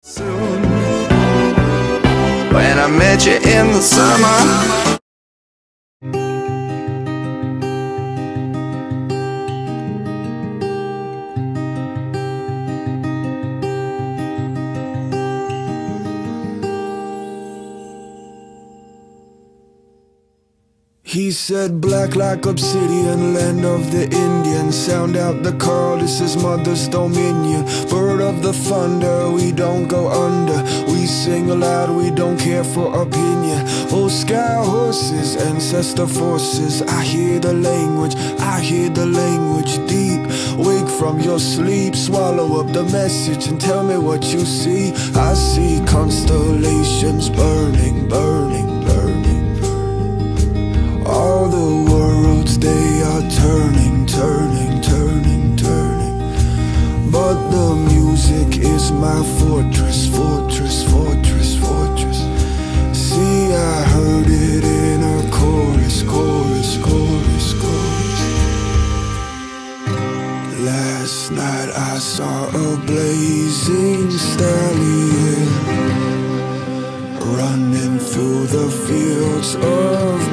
Soon, when I met you in the summer. He said, black like obsidian, land of the Indians. Sound out the call, this is Mother's dominion. Bird of the thunder, we don't go under. We sing aloud, we don't care for opinion. Oh, sky horses, ancestor forces. I hear the language deep. Wake from your sleep, swallow up the message and tell me what you see. I see constellations burning, burning, burning. All the worlds, they are turning, turning, turning, turning. But the music is my fortress, fortress, fortress, fortress. See, I heard it in a chorus, chorus, chorus, chorus. Last night I saw a blazing stallion running through the fields of